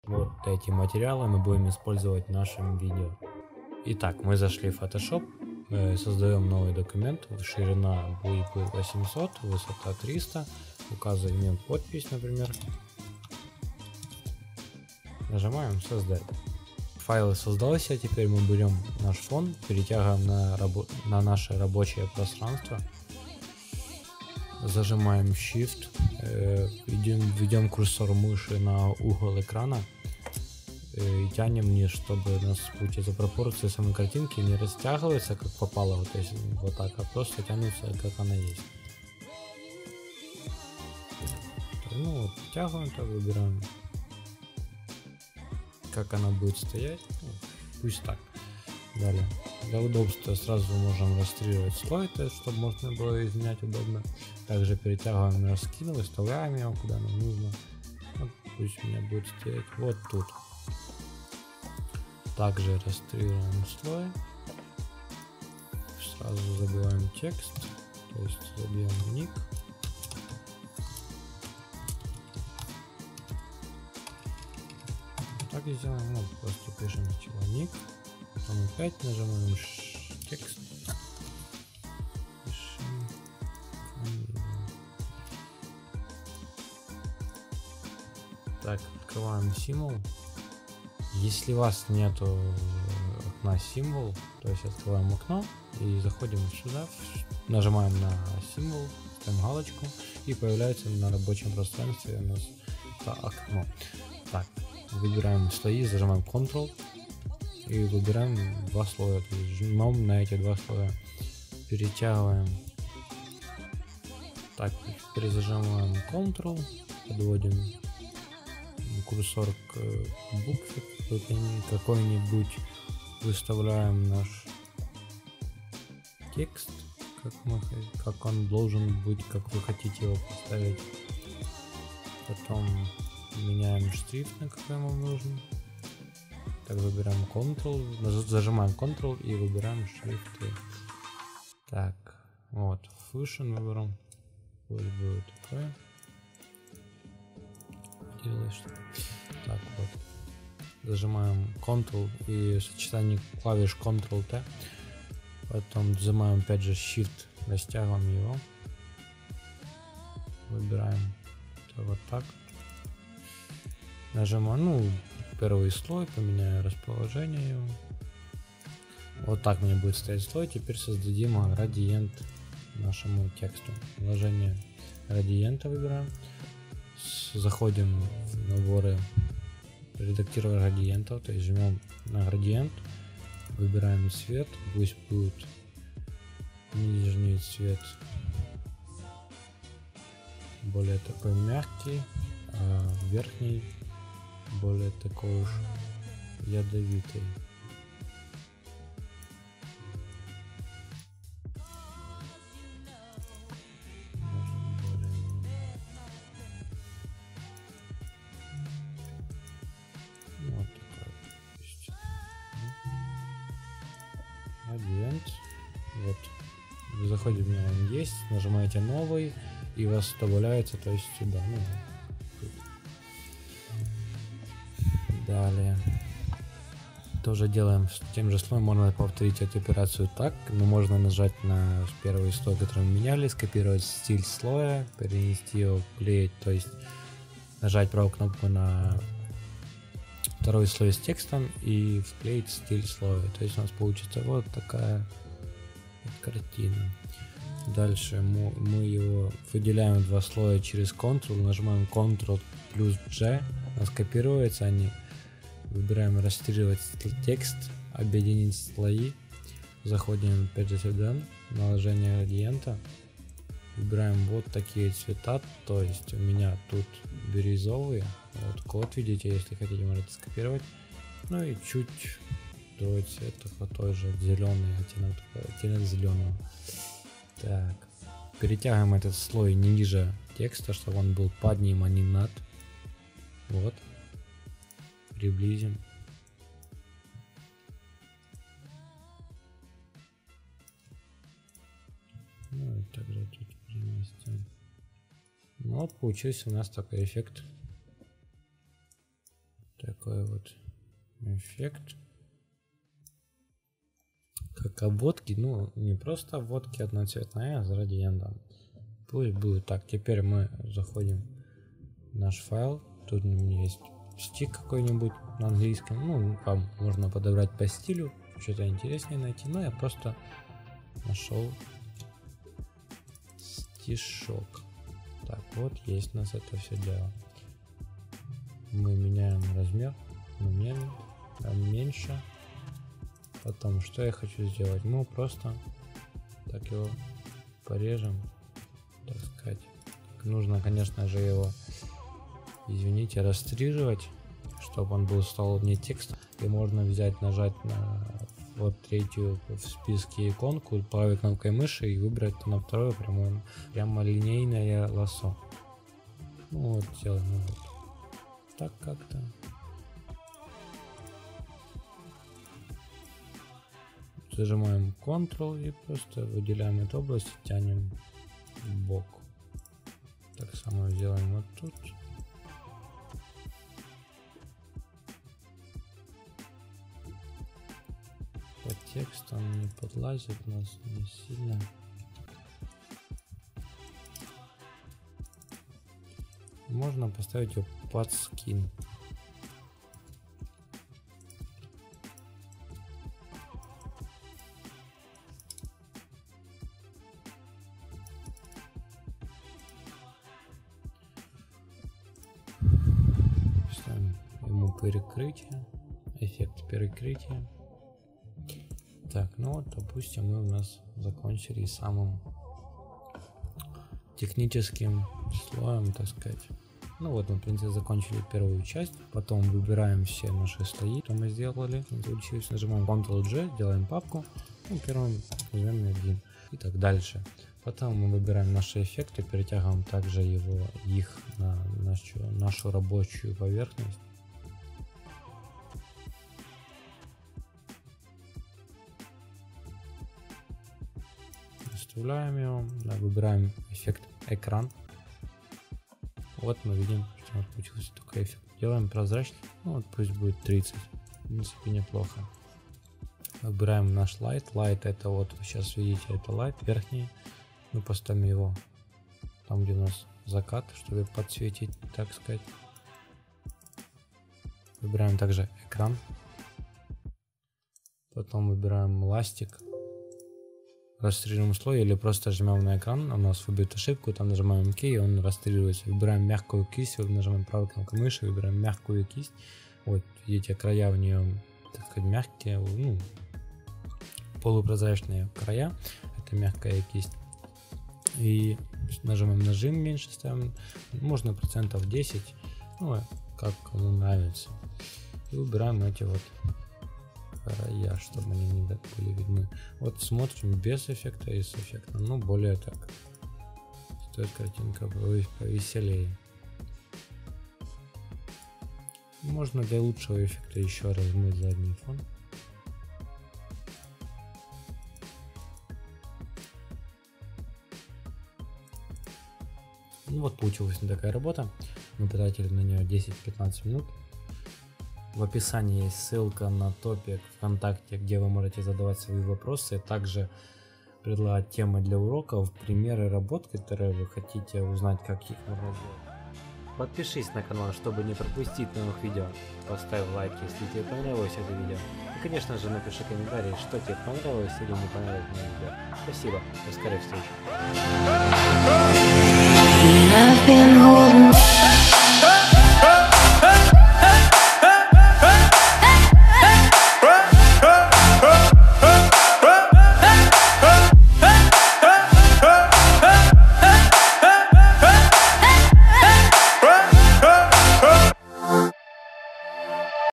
Вот эти материалы мы будем использовать в нашем видео. Итак, мы зашли в Photoshop, создаем новый документ, ширина будет 800, высота 300, указываем подпись, например, нажимаем создать. Файл создался, теперь мы берем наш фон, перетягиваем на наше рабочее пространство, зажимаем Shift, ведем курсор мыши на угол экрана и тянем вниз, чтобы у нас, получается, пропорции самой картинки не растягиваются как попало, вот, то есть вот так, а просто тянутся как она есть. Ну вот, тягиваем, так выбираем, как она будет стоять, ну, пусть так. Далее, для удобства сразу можем расстреливать слой, то есть, чтобы можно было изменять удобно. Также перетягиваем на скин, выставляем его куда нам нужно. Вот, пусть у меня будет стоять вот тут. Также расстреливаем слой. Сразу забиваем текст, то есть забьем ник. Так и сделаем, ну, просто пишем сначала ник, потом опять нажимаем текст. Пишем фамилию. Так, открываем символ. Если у вас нету окна символ, то есть открываем окно и заходим сюда, нажимаем на символ, ставим галочку и появляется на рабочем пространстве у нас это окно. Так, выбираем слои, зажимаем Ctrl и выбираем два слоя, то есть жмем на эти два слоя, перетягиваем. Так, теперь зажимаем Ctrl, подводим курсор к букве какой-нибудь, выставляем наш текст, как он должен быть, как вы хотите его поставить. Потом меняем шрифт, на какой нам нужен. Так, выбираем Ctrl, зажимаем Ctrl и выбираем шрифты. Так, вот, Fusion выберем, пусть будет такое. Так, вот. Зажимаем Ctrl и сочетание клавиш Ctrl-T. Потом зажимаем опять же Shift, растягиваем его. Выбираем вот так. Нажимаем, ну, первый слой, поменяю расположение его. Вот так у меня будет стоять слой. Теперь создадим градиент нашему тексту. Вложение градиента выбираем. Заходим в наборы редактировать градиентов, то есть жмем на градиент, выбираем цвет, пусть будет нижний цвет более такой мягкий, а верхний более такой уж ядовитый. Градиент. Вот. Вы заходите, у меня он есть, нажимаете новый и у вас добавляется, то есть сюда. Ну, тут. Далее. Тоже делаем с тем же слоем, можно повторить эту операцию так, но можно нажать на первый слой, который мы меняли, скопировать стиль слоя, перенести его, клеить, то есть нажать правую кнопку на второй слой с текстом и вклеить стиль слоя. То есть у нас получится вот такая вот картина. Дальше мы его выделяем в два слоя через Ctrl, нажимаем Ctrl плюс G, у нас копируются они. Выбираем расстреливать текст, объединить слои. Заходим опять же сюда, наложение градиента. Выбираем вот такие цвета, то есть у меня тут бирюзовые, вот код видите, если хотите можете скопировать, ну и чуть другой цвет, такой же зеленый, оттенок зеленого. Так, перетягиваем этот слой ниже текста, чтобы он был под ним, а не над. Вот, приблизим. Ну и также тут переместим. Ну вот получился у нас такой эффект. Так, такой вот эффект. Как обводки, ну не просто обводки одноцветные, а с градиентом. Пусть будет так. Теперь мы заходим в наш файл. Тут у меня есть стик какой-нибудь на английском. Ну, вам можно подобрать по стилю, что-то интереснее найти. Но я просто нашел стишок. Так, вот есть у нас это все дело. Мы меняем размер, меньше. Потом, что я хочу сделать? Мы просто так его порежем, так сказать. Нужно, конечно же, его, извините, растриживать, чтобы он стал не текст. И можно взять, нажать на вот третью в списке иконку правой кнопкой мыши и выбрать на второе прямо линейное лассо. Ну вот, делаем вот так как-то. Зажимаем Ctrl и просто выделяем эту область и тянем в бок. Так само сделаем вот тут. По тексту он не подлазит у нас не сильно. Можно поставить его под скин. Ставим ему перекрытие, эффект перекрытия. Так, ну вот, допустим, мы у нас закончили самым техническим слоем, так сказать. Ну вот, мы, в принципе, закончили первую часть. Потом выбираем все наши слои, что мы сделали. Получилось, нажимаем Ctrl-G, делаем папку. Ну, первым нажмем 1 и так дальше. Потом мы выбираем наши эффекты, перетягиваем также их на нашу рабочую поверхность. Вставляем его, выбираем эффект экран. Вот мы видим, что у нас получился такой эффект. Делаем прозрачный, ну вот пусть будет 30, в принципе неплохо. Выбираем наш light. Light это вот, вы сейчас видите, это light верхний. Мы поставим его там, где у нас закат, чтобы подсветить, так сказать. Выбираем также экран. Потом выбираем ластик. Растрируем слой или просто жмем на экран, у нас выбьет ошибку, там нажимаем ОК, и он растрируется. Выбираем мягкую кисть, нажимаем правой кнопкой мыши, выбираем мягкую кисть. Вот, видите, края в нее, так сказать, мягкие, ну, полупрозрачные края, это мягкая кисть. И нажимаем нажим, меньше ставим, можно процентов 10, ну, как кому нравится. И выбираем эти вот края, чтобы они не были видны. Вот смотрим без эффекта и с эффектом, ну более так. Стоит картинка повеселее. Можно для лучшего эффекта еще размыть задний фон. Ну вот получилась такая работа. Мы потратили на нее 10-15 минут. В описании есть ссылка на топик ВКонтакте, где вы можете задавать свои вопросы, также предлагать темы для уроков, примеры работ, которые вы хотите узнать, как их можно сделать. Подпишись на канал, чтобы не пропустить новых видео. Поставь лайк, если тебе понравилось это видео. И, конечно же, напиши комментарий, что тебе понравилось или не понравилось мое видео. Спасибо, до скорой встречи.